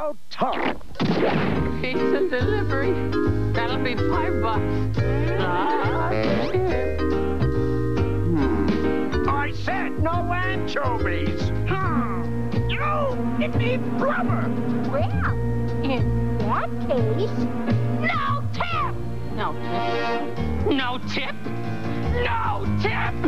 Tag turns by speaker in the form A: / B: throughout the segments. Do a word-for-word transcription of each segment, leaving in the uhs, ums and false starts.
A: about time.
B: Pizza delivery. That'll be five bucks. Ah,
A: Hmm. I said no anchovies. Hmm. Oh, it needs blubber.
C: Well, in that case, no tip!
B: no tip. No tip?
A: No tip.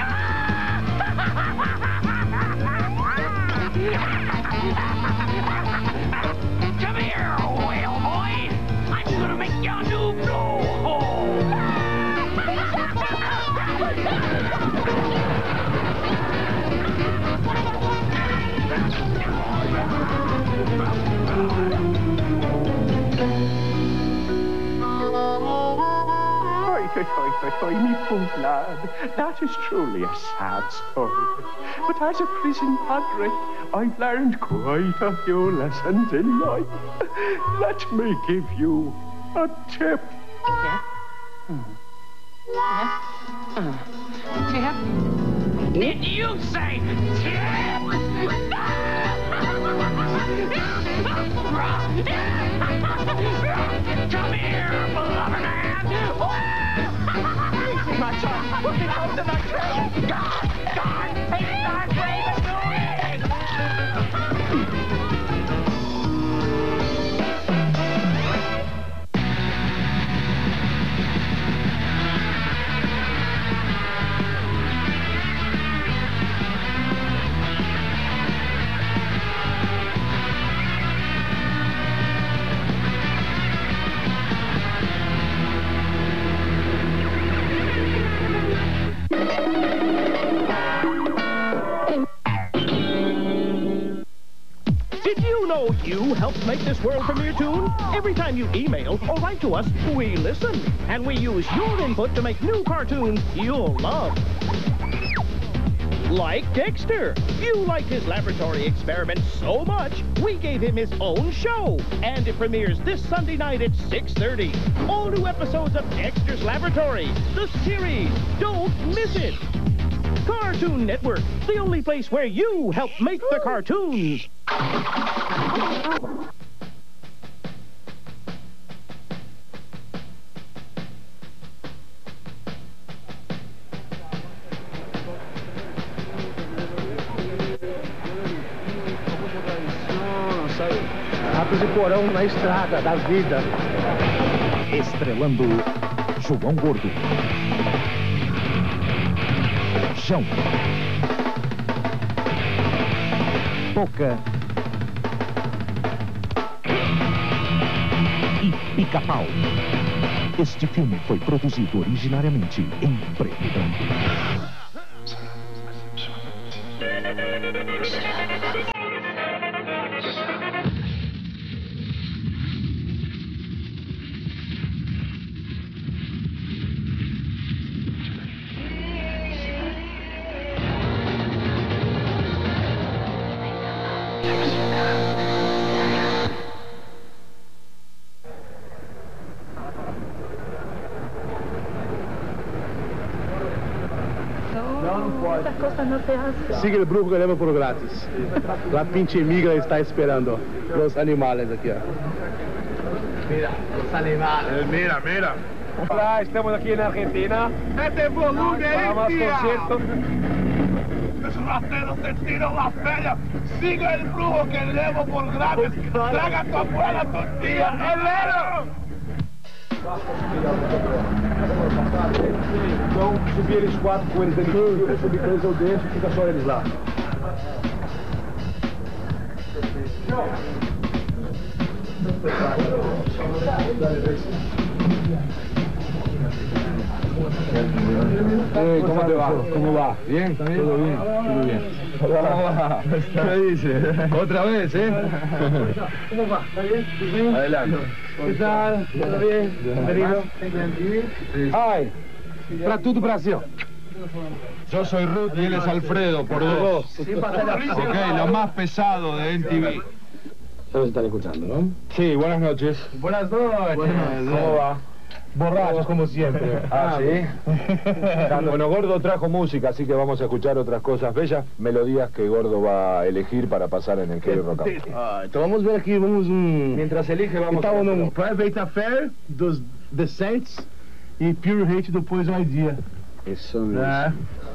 A: Come here, whale boy. I'm gonna make you a new blowhole. Oi, oi, oi, oi, me poor lad. That is truly a sad story. But as a prison padre, I've learned quite a few lessons in life. Let me give you a tip.
B: Tip? Hmm. Tip? Uh, tip? Did you say tip? Come here, blubber man. My child, look out the night train. God, God, take that raven doing.
D: Did you know you helped make this world premiere tune? Every time you email or write to us, we listen. And we use your input to make new cartoons you'll love. Like Dexter. You liked his laboratory experiment so much, we gave him his own show. And it premieres this Sunday night at six thirty. All new episodes of Dexter's Laboratory, the series. Don't miss it. Cartoon Network, the only place where you help make the cartoons.
E: Ratos e Porão na estrada da vida.
F: Estrelando João Gordo, Chão, Boca e Pica-Pau. Este filme foi produzido originariamente em preto e branco.
E: Siga el brujo que leva por gratis. La pinche migra está esperando. Los animales aqui, ó.
G: Mira, los animales.
E: Mira, mira. Hola, estamos aquí en Argentina.
G: Este volumen ahí,
E: Vamos
G: tía.
E: concierto.
G: Esos rateros te tiran la feria. Siga el brujo que levo por gratis. Traga a tu abuela, tu tía. ¡El héroe!
E: Então, subir eles quatro com eles ali, eu vou subir com eles, eu deixo, fica só eles lá. Ei, como va? ¿Cómo va? ¿Bien? ¿Todo bien? Todo bien. Hola. ¿Qué dice? Otra vez, ¿eh? ¿Cómo va? ¿Está bien? Adelante. ¿Qué tal? ¿Todo bien? Bienvenido. Ay, para todo el Brasil.
H: Yo soy Ruth y él es Alfredo, por dos. Ok, lo más pesado de M T V.
E: Ya nos están escuchando, ¿no?
H: Sí, buenas noches.
G: Buenas noches.
E: ¿Cómo va? borrachos como siempre.
H: Ah, ¿sí? Bueno, Gordo trajo música, así que vamos a escuchar otras cosas bellas, melodías que Gordo va a elegir para pasar en el Heavy Rock Out.
E: Ah, então vamos ver aqui, vamos um...
H: Mientras elige, vamos
E: Então,
H: a...
E: num Private Affair dos The Saints e Pure Hate do Poison Idea.
I: Isso mesmo.
E: É.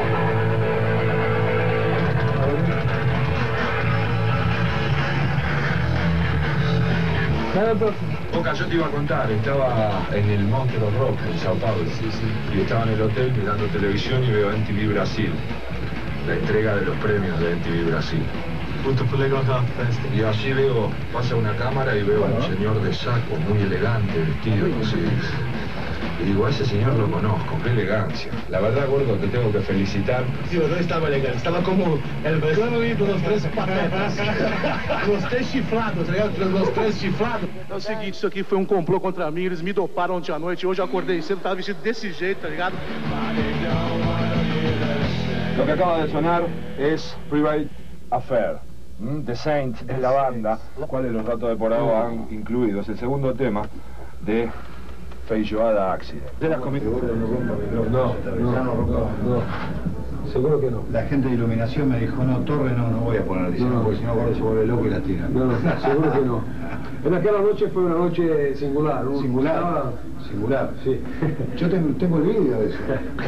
H: Boca, yo te iba a contar, estaba en el Monster of Rock en Sao Paulo, sí, sí. Y estaba en el hotel mirando televisión y veo M T V Brasil, la entrega de los premios de M T V Brasil.
E: Puta, foi legal aquela festa.
H: Y allí veo, pasa una cámara y veo a un señor de saco, muy elegante, vestido, así. Y digo, a ese señor lo conozco, qué elegancia. La verdad, Gordo, te tengo que felicitar.
E: Sim, eu não estava elegante, estava como el vegano e dos três patetas. Os três chiflados, tá ligado? Os três chiflados. É o seguinte, isso aqui foi um complô contra mim, eles me doparam ontem à noite, hoje eu acordei cedo, tava vestido desse jeito, tá ligado?
H: Lo que acaba de sonar es Private Affair. ¿Mm? The Saints es la banda, los cuales los datos de por ahora han incluido. Es el segundo tema de Feijoada Accident. ¿De las comidas?
E: No, no, no, no. Seguro que no.
I: La gente de iluminación me dijo, no, torre no, no voy a poner, dice,
E: No, no.
I: porque si no Gordo se vuelve loco y la tira.
E: No, no, seguro que no. En aquella noche fue una noche singular. ¿no?
I: Singular,
E: Estaba...
I: singular.
E: Sí.
I: Yo tengo, tengo el vídeo de eso.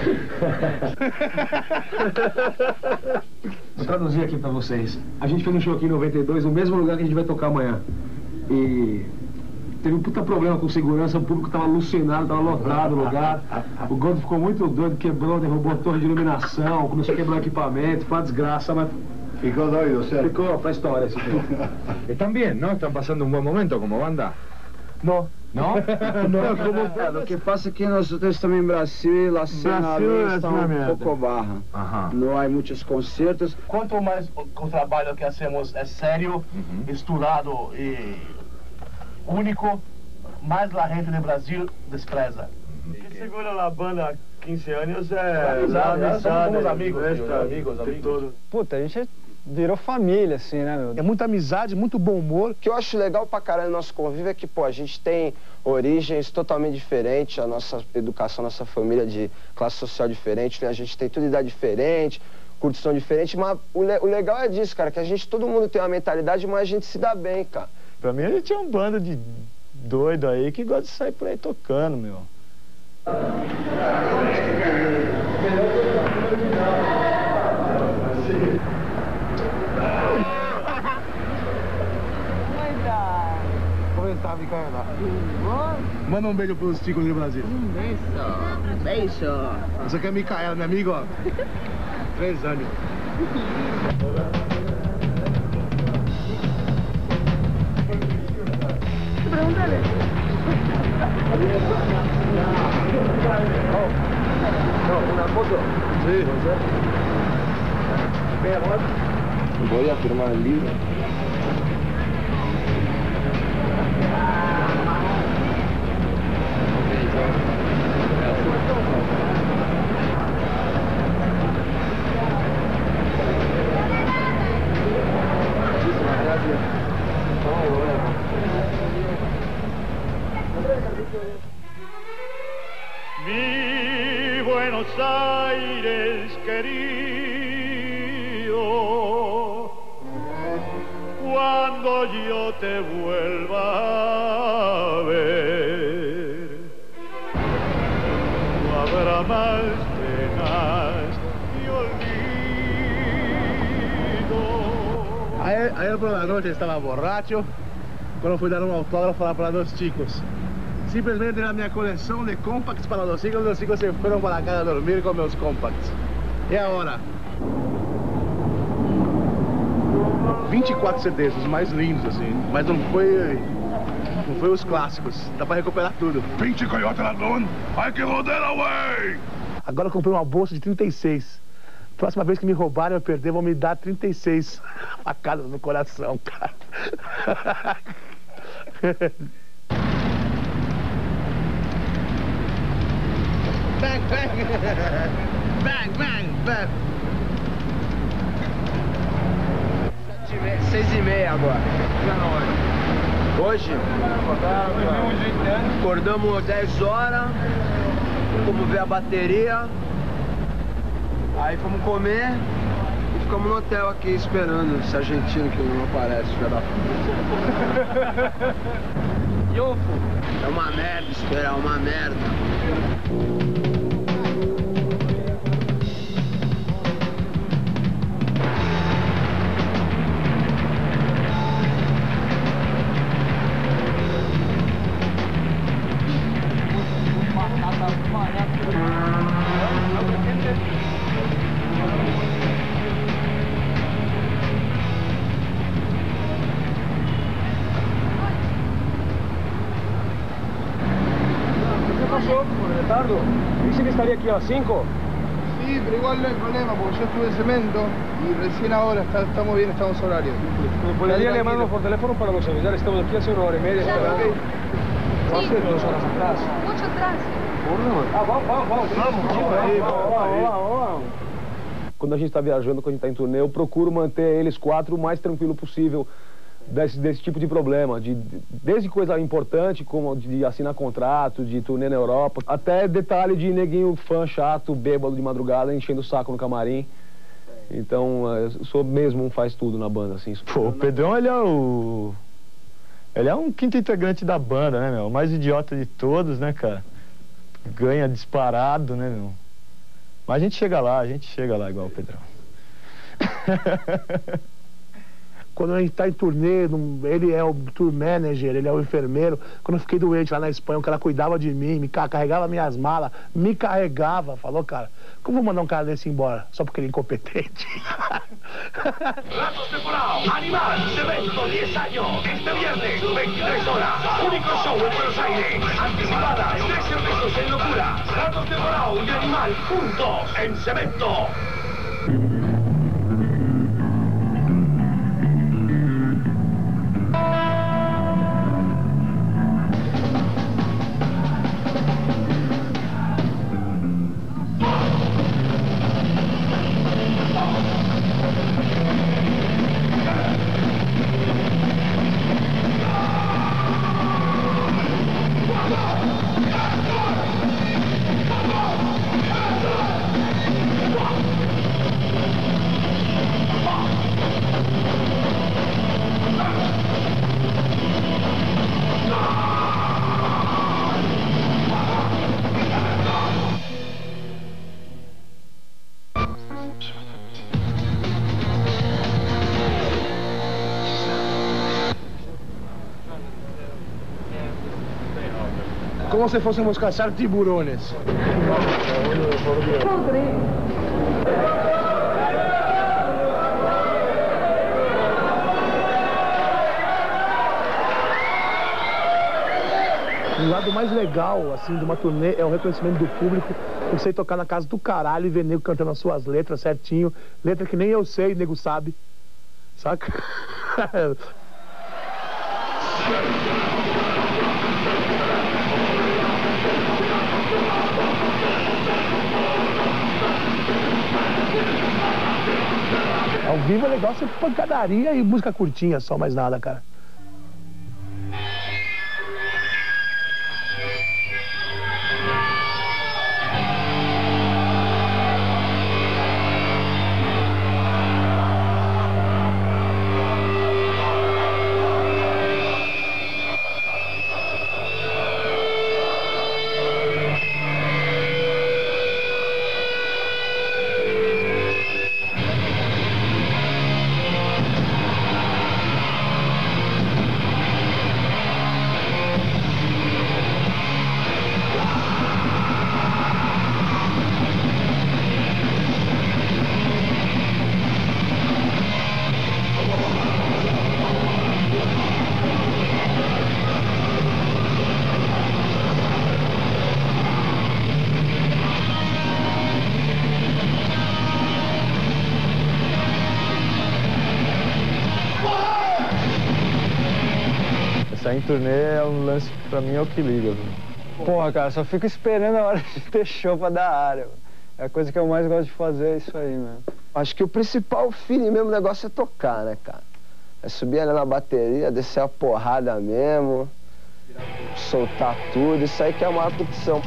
E: Vou traduzir aqui pra vocês. A gente fez um show aqui em noventa e dois, no mesmo lugar que a gente vai tocar amanhã. E teve um puta problema com segurança, o público tava alucinado, tava lotado o lugar. O Gordo ficou muito doido, quebrou, derrubou a torre de iluminação, começou a quebrar o equipamento, foi uma desgraça, mas
I: Ficó doido, certo?
E: ficou pra história esse show.
H: Están bien, ¿no? Están pasando un buen momento como banda.
E: Não.
H: ¿No?
E: Não, como...
I: É, o que passa é que nós estamos em Brasil, a cena
E: Brasil
I: está
E: é uma
I: um
E: merda.
I: pouco barra.
H: Ajá.
I: Não há muitos concertos.
E: Quanto mais o, o trabalho que hacemos é sério, estourado e único, mais a gente do Brasil despreza.
J: O que segura na banda há quinze anos é
E: amizade,
J: a
E: nós somos amigos,
J: festa,
E: tio, amigos,
J: de
E: amigos.
J: tudo.
K: Puta, a gente virou família, assim, né, meu?
E: É muita amizade, muito bom humor.
L: O que eu acho legal pra caralho no nosso convívio é que, pô, a gente tem origens totalmente diferentes, a nossa educação, a nossa família de classe social diferente, né? A gente tem tudo idade diferente, curtição diferente, mas o, le o legal é disso, cara, que a gente, todo mundo tem uma mentalidade, mas a gente se dá bem, cara.
J: Pra mim, a gente é um bando de doido aí que gosta de sair por aí tocando, meu.
E: Manda um beijo pros ticos do Brasil.
M: Um beijo. Beijo.
E: Essa aqui é a Micaela, minha amiga, ó. Três anos.
C: Pregúntale.
E: No, una foto. Sí.
L: Voy a firmar el libro.
B: Mi Buenos Aires querido, cuando yo te vuelva a ver, no habrá más penas y olvido.
E: Ayer, ayer por la noche estaba borracho cuando fui a dar un autógrafo para los chicos. Simplesmente na minha coleção de compacts para os chicos, os chicos se foram para casa dormir com meus compacts. E agora? vinte e quatro C Ds, os mais lindos assim, mas não foi, não foi os clássicos, dá para recuperar tudo.
G: Pinche coyote ladrão, hay que roder away!
E: Agora eu comprei uma bolsa de trinta e seis. Próxima vez que me roubarem eu perder, vão me dar trinta e seis facadas no coração, cara. Bang, bang! Bang, bang, bang!
L: Seis e meia agora.
E: Já na hora.
L: Hoje, acordamos dez horas, fomos ver a bateria, aí fomos comer e ficamos no hotel aqui esperando esse argentino que não aparece, filho da puta. É uma merda esperar, uma merda.
E: Ricardo, dice que estaría aquí a las cinco.
N: Sí, pero igual no hay problema, porque yo estuve en cemento y recién ahora está, estamos bien, estamos horarios.
E: ¿Podría llamarnos por teléfono para los avisar? Estamos aquí hace una hora y media.
C: Claro,
E: esperando.
C: sí.
E: Hace dos horas atrás.
C: Mucho tránsito.
E: Ah, vamos, vamos, vamos. Vamos, vamos, vamos, vamos, vamos. Quando a gente está viajando, quando a gente está em turnê, eu procuro manter eles quatro o mais tranquilo possível desse, desse tipo de problema. De, desde coisa importante, como de assinar contrato, de turnê na Europa, até detalhe de neguinho fã chato, bêbado de madrugada, enchendo o saco no camarim. Então, eu sou mesmo um faz tudo na banda, assim.
J: Pô, o Pedrão, ele é o... Ele é um quinto integrante da banda, né, meu? O mais idiota de todos, né, cara? Ganha disparado, né, meu? Mas a gente chega lá, a gente chega lá igual o Pedrão.
O: Quando a gente tá em turnê, ele é o tour manager, ele é o enfermeiro. Quando eu fiquei doente lá na Espanha, o cara cuidava de mim, me carregava minhas malas, me carregava. Falou, cara, como vou mandar um cara desse embora? Só porque ele é incompetente.
B: Ratos Temporal, Animal, Cemento, diez años, este viernes, veintitrés horas, único show en Buenos Aires, anticipadas, tres cervezos en locura, Ratos Temporal y Animal, juntos en Cemento.
O: Como se fôssemos caçar tiburones. O lado mais legal, assim, de uma turnê é o reconhecimento do público. Você tocar na casa do caralho e ver nego cantando as suas letras certinho. Letra que nem eu sei, nego sabe. Saca? Ao vivo é legal ser pancadaria e música curtinha, só mais nada, cara.
J: Sair em turnê é um lance que pra mim é o que liga, viu?
K: Porra, cara, só fico esperando a hora de ter show pra dar área. É a coisa que eu mais gosto de fazer, é isso aí, mano.
L: Acho que o principal feeling mesmo negócio é tocar, né, cara? É subir ali na bateria, descer a porrada mesmo, soltar tudo, isso aí que é a maior competição.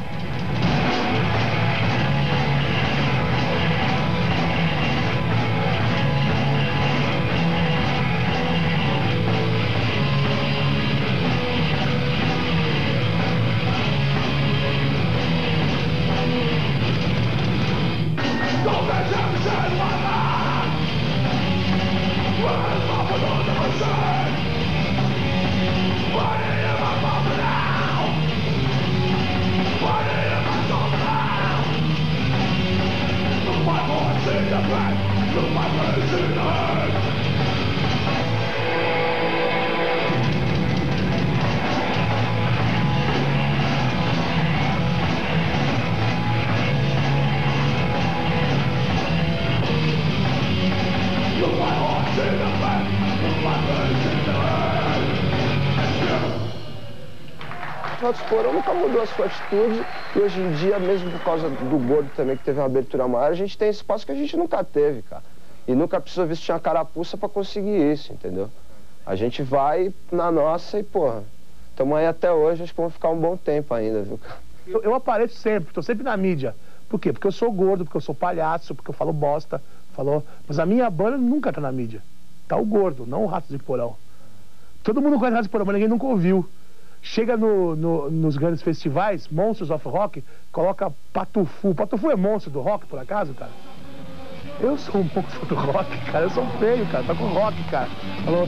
L: O Esporão nunca mudou a sua atitude e hoje em dia, mesmo por causa do gordo também, que teve uma abertura maior, a gente tem espaço que a gente nunca teve, cara. E nunca precisou vestir uma carapuça pra conseguir isso, entendeu? A gente vai na nossa e, porra, estamos aí até hoje, acho que vamos ficar um bom tempo ainda, viu, cara?
O: Eu, eu apareço sempre, tô sempre na mídia. Por quê? Porque eu sou gordo, porque eu sou palhaço, porque eu falo bosta, falou. Mas a minha banda nunca tá na mídia. Tá o gordo, não o Ratos de Porão. Todo mundo conhece Ratos de Porão, mas ninguém nunca ouviu. Chega no, no, nos grandes festivais, Monsters of Rock, coloca Patufu. Patufu é monstro do rock, por acaso, cara? Eu sou um monstro do rock, cara. Eu sou feio, cara. Tá com rock, cara. Falou?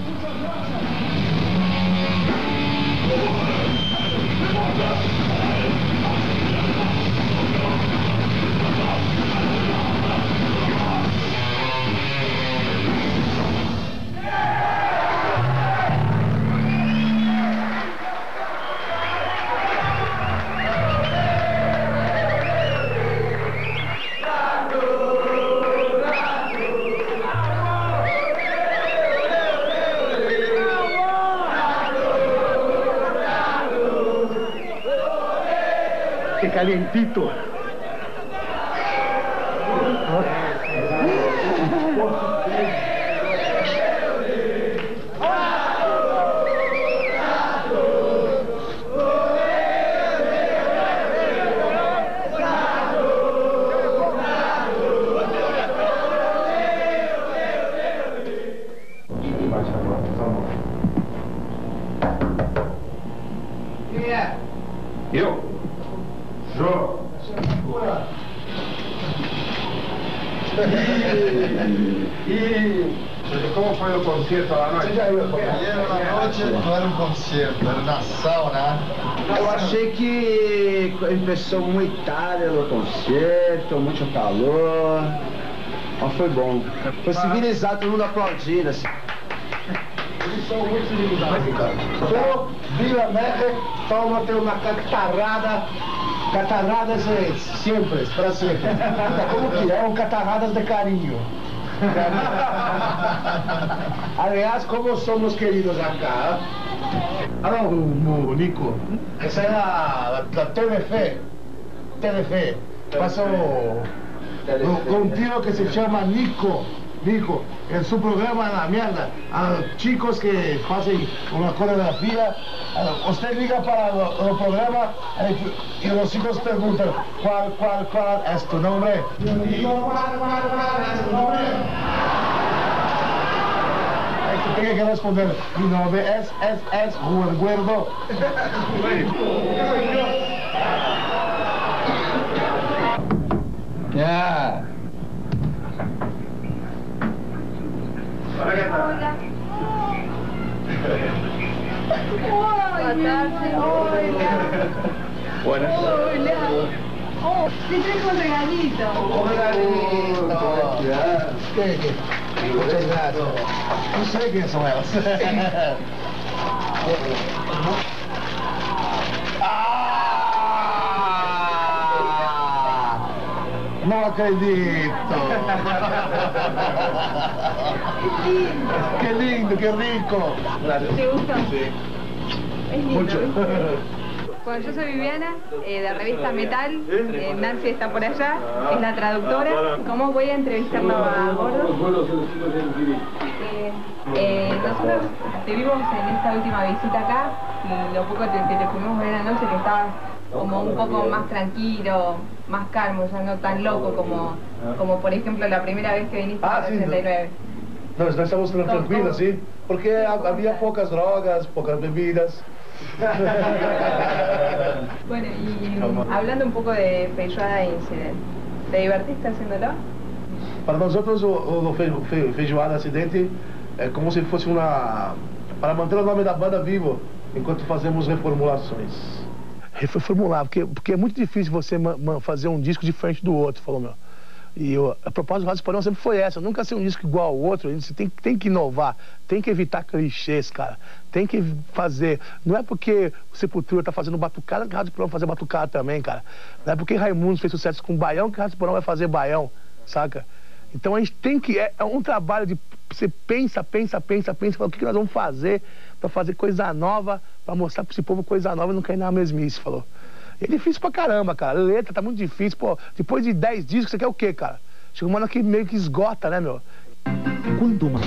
O: Calientito.
G: Eu? Jô. E como foi o concerto lá na noite?
P: Na noite não era um concerto, era na sauna. Eu achei que começou muito tarde no concerto, muito calor. Mas foi bom. Foi civilizado, todo mundo aplaudindo assim.
N: Eles são muito civilizados, cara. Só Vila Merre, toma ter uma catarrada. Catarradas é simples, para sempre. Como que é? Um catarradas de carinho. Aliás, como somos queridos acá. Ah, não, Nico. Essa é a, a T V F. T V F. Passa um, um, um tio que se chama Nico. Nico, en su programa La Mierda, a chicos que hacen una coreografía, usted diga para el programa y los chicos preguntan cuál, cuál, cuál es tu nombre. Nico, ¿cuál, cuál, cuál es tu nombre? Usted tiene que responder, mi nombre es, es, es Juan Guerdo.
P: Yeah.
C: Hola. Boa tarde. Hola.
G: Buenas.
C: Hola. Oh, te traigo un regalito.
N: Un regalito. ¿Qué? ¿Qué? Muchas gracias. No sé quiénes son ellos. No acredito. Qué lindo, qué rico.
C: ¿Te gusta?
N: Sí.
C: Es lindo.
N: Mucho.
C: Bueno, yo soy Viviana, eh, de revista Metal, eh, Nancy está por allá, es la traductora. ¿Cómo voy a entrevistarlo a Gordo? Eh, eh, nosotros te vimos en esta última visita acá, y lo poco que te pudimos ver anoche, que estabas como un poco más tranquilo, más calmo, ya no tan loco como, como por ejemplo la primera vez que viniste
O: Ah,
C: en el
O: sí,
C: ochenta y nueve.
O: Não, nós estávamos tranquilos, sim, porque havia poucas drogas, poucas bebidas.
C: Bueno, y hablando un poco de Feijoada Incident, ¿te divertiste haciéndolo?
O: Para nós outros, o, o fe, fe, Feijoada Acidente é como se fosse uma... para manter o nome da banda vivo, enquanto fazemos reformulações. Reformular, porque, porque é muito difícil você fazer um disco diferente do outro, falou meu. E eu, a proposta do Ratos Porão sempre foi essa, nunca ser um disco igual ao outro, você tem, tem que inovar, tem que evitar clichês, cara, tem que fazer, não é porque o Sepultura tá fazendo batucada que o Ratos Porão vai fazer batucada também, cara, não é porque Raimundos fez sucesso com baião que o Ratos Porão vai fazer baião, saca? Então a gente tem que, é, é um trabalho de, você pensa, pensa, pensa, pensa, fala, o que, que nós vamos fazer pra fazer coisa nova, pra mostrar pra esse povo coisa nova e não cair na mesmice, falou. É difícil pra caramba, cara. A letra tá muito difícil. Pô, depois de dez discos, você quer o quê, cara? Chega uma hora que meio que esgota, né, meu?
F: Quando uma...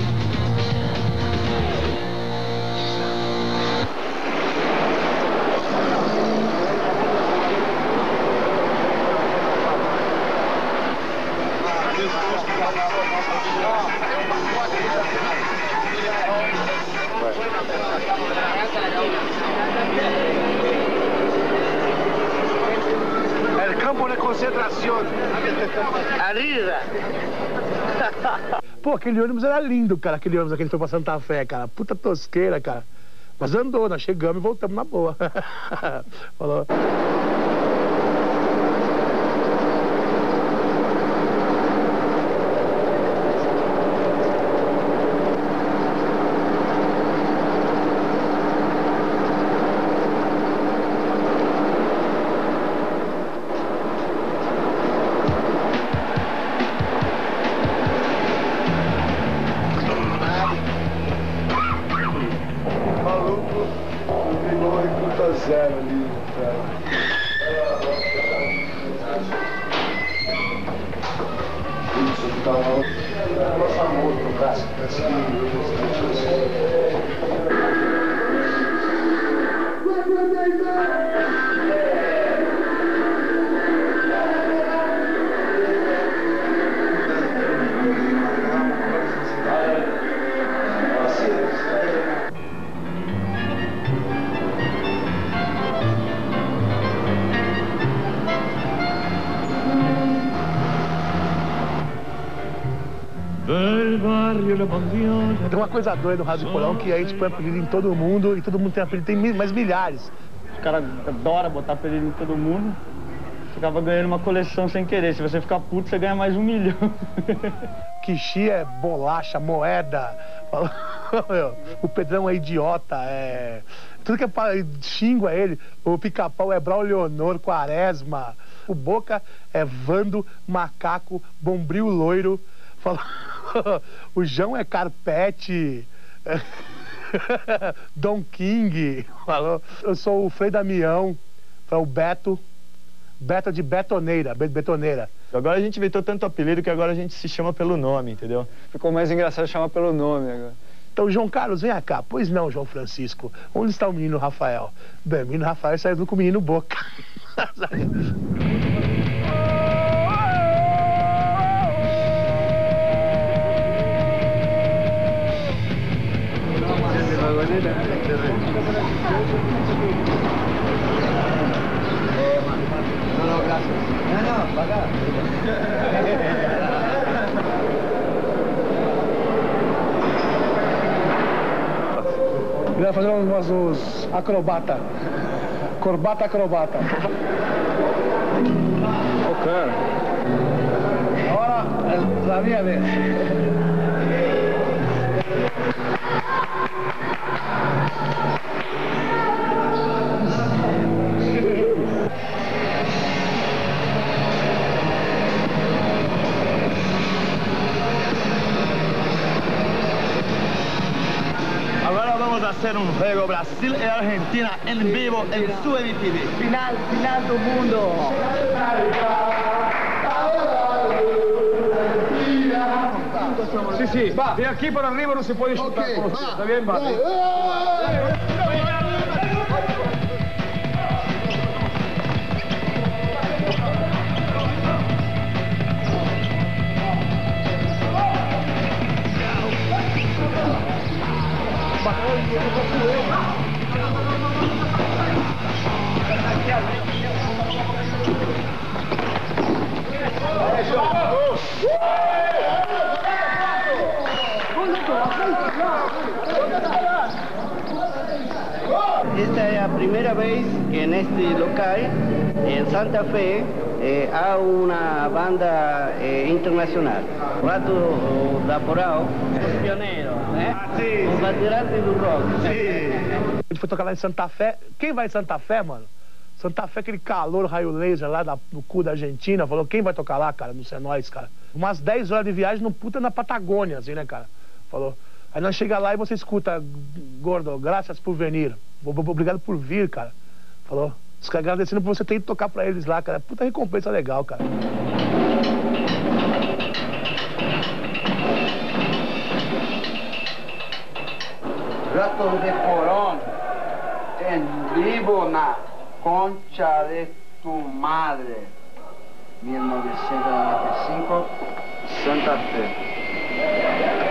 N: Campo de concentração. Arriba.
O: Pô, aquele ônibus era lindo, cara. Aquele ônibus que a gente foi pra Santa Fé, cara. Puta tosqueira, cara. Mas andou, nós chegamos e voltamos na boa. Falou. Tem uma coisa doida no Ratos Porão que a gente põe apelido em todo mundo e todo mundo tem apelido, tem mais milhares.
K: Os caras adoram botar apelido em todo mundo. Você acaba ganhando uma coleção sem querer. Se você ficar puto, você ganha mais um milhão.
O: Quixi é bolacha, moeda. O Pedrão é idiota, é... Tudo que é pra... xingo é ele. O Pica-Pau é Braulio Leonor, Quaresma. O Boca é Vando, Macaco, Bombril Loiro. O João é Carpete. Don King. Falou. Eu sou o Frei Damião. É o Beto. Beto de Betoneira, Betoneira.
J: Agora a gente inventou tanto apelido que agora a gente se chama pelo nome, entendeu?
K: Ficou mais engraçado chamar pelo nome agora.
O: Então, João Carlos, vem cá. Pois não, João Francisco. Onde está o menino Rafael? Bem, o menino Rafael saiu com o menino Boca.
P: No, no, gracias. No, no, para acá.
O: Ele vai fazer uns, uns acrobata. Corbata acrobata.
E: Ok.
O: Agora é a minha vez.
Q: ser un juego Brasil y Argentina en vivo en su M T V.
M: Final, final do mundo.
H: Sí, sí, va, de aquí para arriba no se puede chutar.
N: Ok,
H: como
N: va.
H: usted, ¿está bien? Va.
M: Esta es la primera vez que en este local, en Santa Fe, eh, hay una banda eh, internacional. Rato da Porão, os pioneiros, né?
O: Sim.
M: Os bandeirantes do rock.
O: Sim. A gente foi tocar lá em Santa Fé. Quem vai em Santa Fé, mano? Santa Fé, aquele calor, raio laser lá da, no cu da Argentina. Falou, quem vai tocar lá, cara? Não sei, é nós, cara. Umas dez horas de viagem no puta na Patagônia, assim, né, cara? Falou. Aí nós chega lá e você escuta, gordo, graças por venir. Obrigado por vir, cara. Falou. Os caras agradecendo por você ter ido tocar pra eles lá, cara. Puta recompensa legal, cara.
P: Ratos de Porón en vivo na Concha de tu Madre, mil novecientos noventa y cinco, Santa Fe.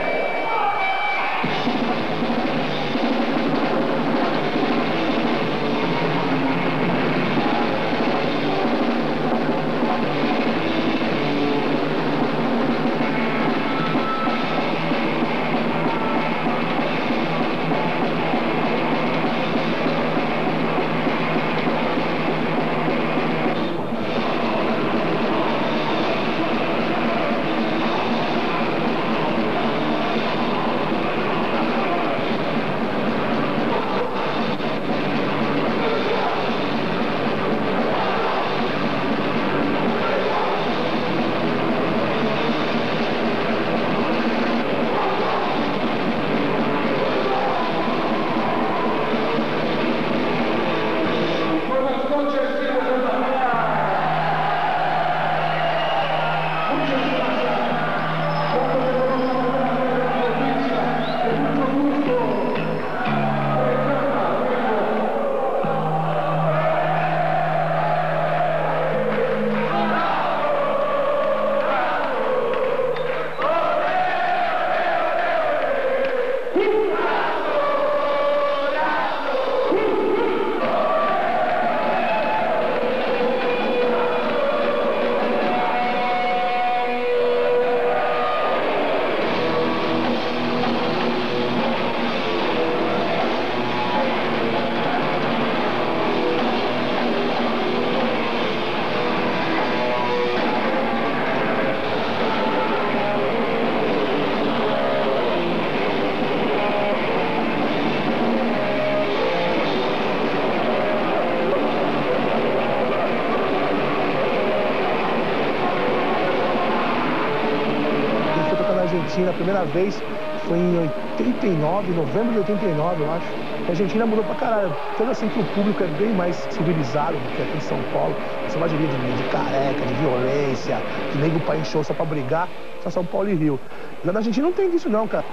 O: Argentina, a primeira vez foi em oitenta e nove, novembro de oitenta e nove, eu acho. A Argentina mudou pra caralho. Tanto assim que o público é bem mais civilizado do que aqui em São Paulo. Essa maioria de, de careca, de violência, de nego pra encher só pra brigar, só São Paulo e Rio. Lá na Argentina não tem disso não, cara.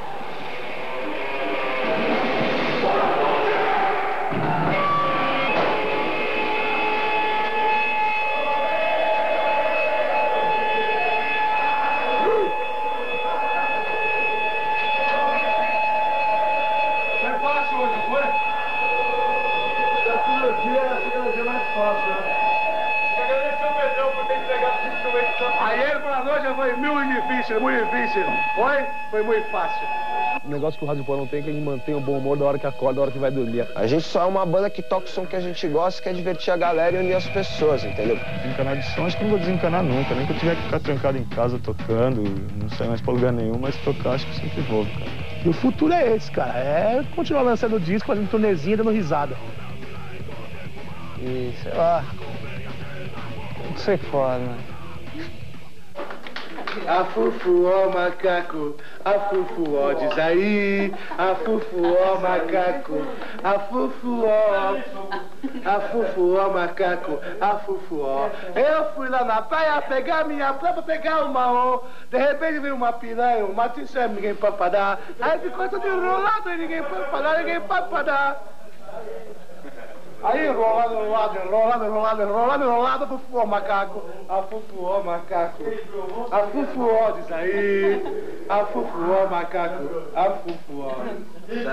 N: Foi? Foi muito fácil.
E: O negócio que o Rádio Porão tem é que a gente mantém o bom humor da hora que acorda, da hora que vai dormir.
L: A gente só é uma banda que toca o som que a gente gosta, que é divertir a galera e unir as pessoas, entendeu?
J: Desencanar de som, acho que não vou desencanar nunca. Nem que eu tiver que ficar trancado em casa tocando, não sair mais pra lugar nenhum, mas tocar acho que sempre vou, cara.
O: E o futuro é esse, cara. É continuar lançando disco, fazendo turnezinha, dando risada.
K: E, sei lá, não sei foda, né?
G: A fufu, ó macaco, a fufu, ó diz aí. A fufu, ó macaco, a fufu, ó. A fufu, ó macaco, a fufu, ó. Eu fui lá na praia pegar minha prova, pegar uma ó. De repente veio uma piranha, uma tiça, ninguém pode parar. Aí ficou tudo enrolado e ninguém pode parar, ninguém pode parar. Aí enrolado, enrolado, enrolado, enrolado, enrolado, enrolado, fufu, ó macaco, a fufu, ó macaco, a fufu, ó diz aí, a fufu, ó macaco, a fufu, ó.